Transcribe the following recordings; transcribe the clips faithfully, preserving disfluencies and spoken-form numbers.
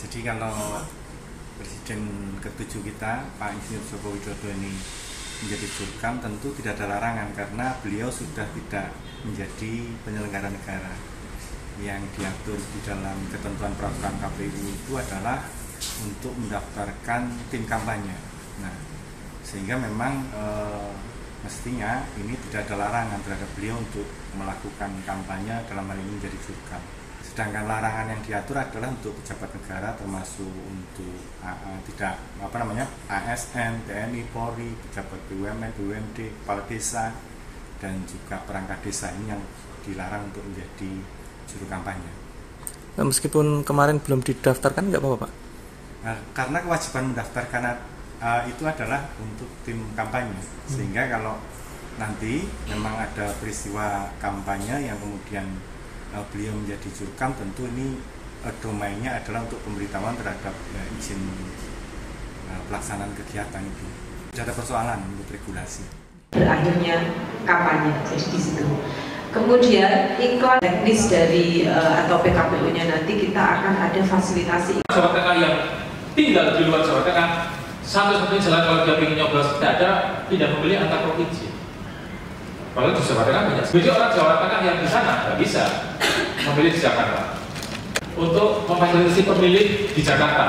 jadi kalau Presiden ketujuh kita, Pak Insinyur Joko Widodo ini menjadi jurkam, tentu tidak ada larangan karena beliau sudah tidak menjadi penyelenggara negara. Yang diatur di dalam ketentuan peraturan K P U itu adalah untuk mendaftarkan tim kampanye. Nah, sehingga memang e, mestinya ini tidak ada larangan terhadap beliau untuk melakukan kampanye, dalam hal ini menjadi jurkam. Sedangkan larangan yang diatur adalah untuk pejabat negara, termasuk untuk uh, uh, tidak apa namanya A S N, T N I, Polri, pejabat B U M N, B U M D, kepala desa, dan juga perangkat desa ini yang dilarang untuk menjadi juru kampanye. Nah, meskipun kemarin belum didaftarkan, nggak apa-apa, Pak? Nah, karena kewajiban mendaftarkan uh, itu adalah untuk tim kampanye, sehingga kalau nanti memang ada peristiwa kampanye yang kemudian beliau menjadi jurkam, tentu ini uh, domainnya adalah untuk pemberitahuan terhadap uh, izin uh, pelaksanaan kegiatan itu. Tidak ada persoalan untuk regulasi. Berakhirnya kampanye, jadi di situ. Kemudian iklan teknis dari uh, atau P K P U-nya nanti kita akan ada fasilitasi. Jawa Tengah yang tinggal di luar Jawa Tengah, satu-satunya jalan kalau dia ingin nyoblos tidak ada, tidak memilih antar provinsi. Padahal di Jawa Tengah banyak. Jadi orang Jawa Tengah yang di sana nggak bisa memilih di Jakarta. Untuk memfasilitasi pemilih di Jakarta,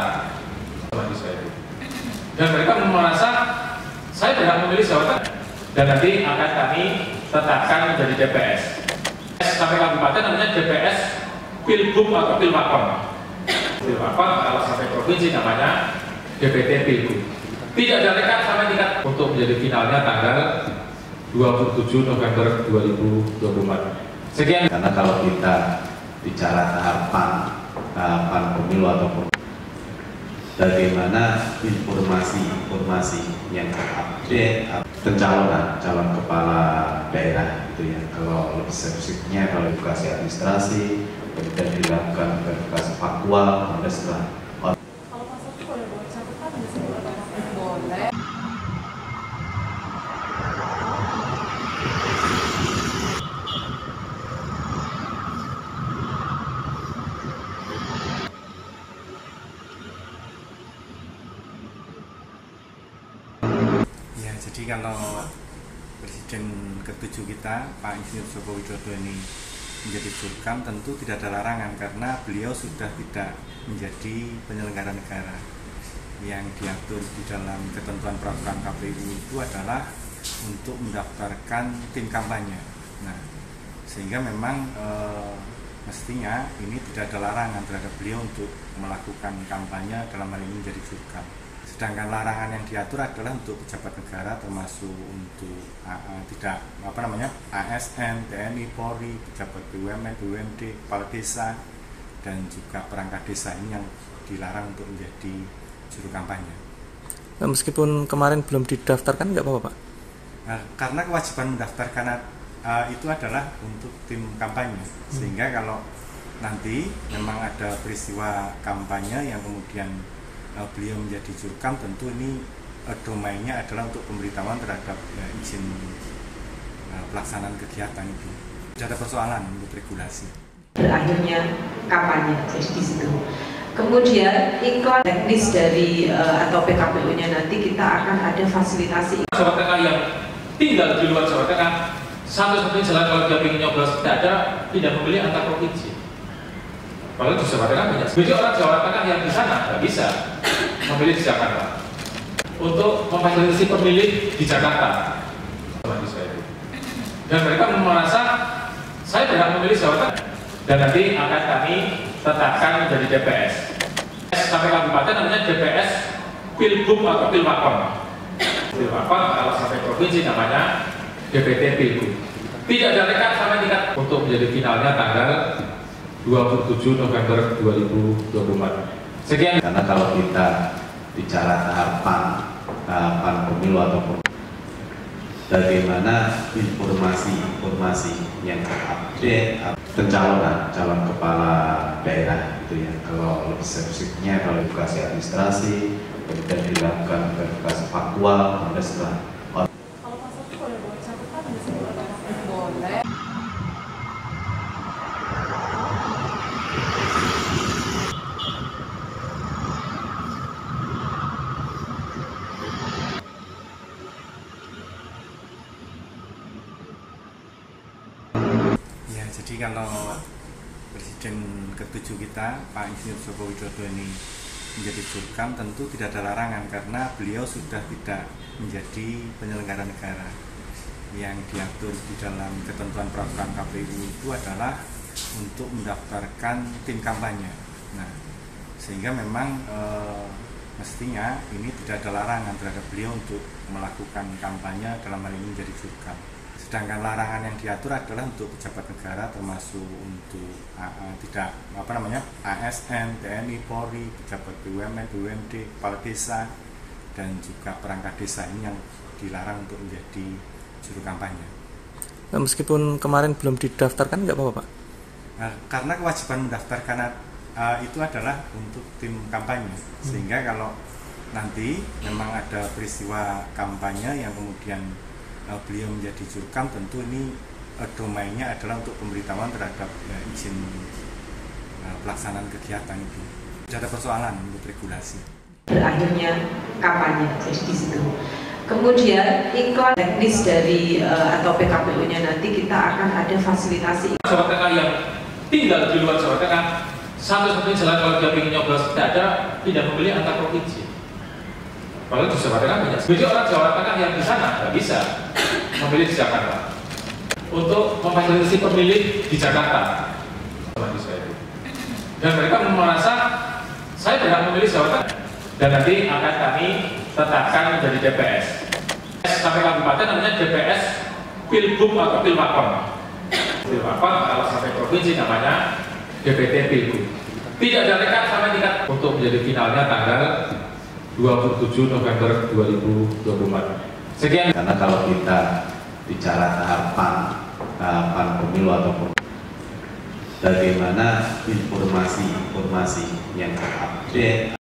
dan mereka merasa saya berhak memilih Jawa Tengah, dan nanti akan kami tetapkan menjadi D P S. Sampai kabupaten namanya D P S Pilgub atau Pilmakom. Pilmakom kalau sampai provinsi namanya D P T Pilgub. Tidak ada rekan sampai tingkat untuk menjadi finalnya tanggal dua puluh tujuh November dua ribu dua puluh empat. Sekian. Karena kalau kita bicara tahapan tahapan pemilu ataupun bagaimana informasi-informasi yang terupdate pencalonan calon kepala daerah itu ya, kalau lebih spesifiknya kalau edukasi administrasi, kemudian dilakukan verifikasi faktual, kemudian setelah Jadi kalau Presiden ketujuh kita, Pak Insinyur Joko Widodo ini menjadi jurkam, tentu tidak ada larangan karena beliau sudah tidak menjadi penyelenggara negara. Yang diatur di dalam ketentuan peraturan K P U itu adalah untuk mendaftarkan tim kampanye. Nah, sehingga memang e, mestinya ini tidak ada larangan terhadap beliau untuk melakukan kampanye, dalam hal ini menjadi jurkam. Sedangkan larangan yang diatur adalah untuk pejabat negara, termasuk untuk uh, uh, tidak apa namanya A S N, T N I, Polri, pejabat B U M N, B U M D, kepala desa, dan juga perangkat desa ini yang dilarang untuk menjadi juru kampanye. Nah, meskipun kemarin belum didaftarkan, nggak apa-apa, Pak? Nah, karena kewajiban mendaftarkan uh, itu adalah untuk tim kampanye, sehingga kalau nanti memang ada peristiwa kampanye yang kemudian beliau menjadi jurkam, tentu ini uh, domainnya adalah untuk pemberitahuan terhadap uh, izin uh, pelaksanaan kegiatan itu. Tidak ada persoalan untuk regulasi. Berakhirnya kampanye, jadi di situ. Kemudian iklan teknis dari uh, atau P K P U-nya nanti kita akan ada fasilitasi. Jawa Tengah yang tinggal di luar Jawa Tengah, satu-satunya jalan kalau dia ingin nyoblos tidak ada, tidak memilih antar provinsi. Padahal di Jawa Tengah banyak. Jadi orang Jawa Tengah yang di sana nggak bisa memilih di Jakarta. Untuk memfasilitasi pemilih di Jakarta, dan mereka merasa saya berhak memilih Jawa Tengah, dan nanti akan kami tetapkan menjadi D P S. Sampai kabupaten namanya D P S Pilgub atau Pilmakom. Pilmakom kalau sampai provinsi namanya D P T Pilgub. Tidak ada rekan sampai tingkat untuk menjadi finalnya tanggal dua puluh tujuh November dua ribu dua puluh empat. Sekian. Karena kalau kita bicara tahapan tahapan pemilu ataupun bagaimana informasi-informasi yang terupdate pencalonan calon kepala daerah itu ya, kalau lebih spesifiknya kalau edukasi administrasi, kemudian dilakukan verifikasi faktual, kemudian setelah Jadi kalau Presiden ketujuh kita, Pak Insinyur Joko Widodo ini menjadi jurkam, tentu tidak ada larangan karena beliau sudah tidak menjadi penyelenggara negara. Yang diatur di dalam ketentuan peraturan K P U itu adalah untuk mendaftarkan tim kampanye. Nah, sehingga memang e, mestinya ini tidak ada larangan terhadap beliau untuk melakukan kampanye, dalam hal ini menjadi jurkam. Sedangkan larangan yang diatur adalah untuk pejabat negara, termasuk untuk uh, uh, tidak apa namanya A S N, T N I, Polri, pejabat B U M N, B U M D, kepala desa, dan juga perangkat desa ini yang dilarang untuk menjadi juru kampanye. Nah, meskipun kemarin belum didaftarkan nggak apa-apa Pak? Nah, karena kewajiban mendaftarkan uh, itu adalah untuk tim kampanye, sehingga kalau nanti memang ada peristiwa kampanye yang kemudian uh, beliau menjadi jurkam, tentu ini uh, domainnya adalah untuk pemberitahuan terhadap uh, izin uh, pelaksanaan kegiatan itu. Tidak ada persoalan untuk regulasi. Berakhirnya kampanye, jadi di situ. Kemudian iklan teknis dari uh, atau P K P U-nya nanti kita akan ada fasilitasi. Jawa Tengah yang tinggal di luar Jawa Tengah, satu-satunya jalan kalau dia ingin nyoblos tidak ada, tidak memilih antar provinsi. Kalau di Jawa Tengah banyak. Jadi orang Jawa Tengah yang di sana tidak bisa memilih di Jakarta. Untuk memfasilitasi pemilih di Jakarta, dan mereka merasa saya berhak memilih Jawa Tengah, dan nanti akan kami tetapkan menjadi D P S. Sampai kabupaten namanya D P S Pilbub atau Pilwakon. Pilwakon kalau sampai provinsi namanya D P T Pilbub. Tidak ada rekan sampai tingkat untuk menjadi finalnya tanggal dua puluh tujuh November dua ribu dua puluh empat. Sekian. Karena kalau kita bicara tahapan tahapan pemilu ataupun bagaimana informasi-informasi yang terupdate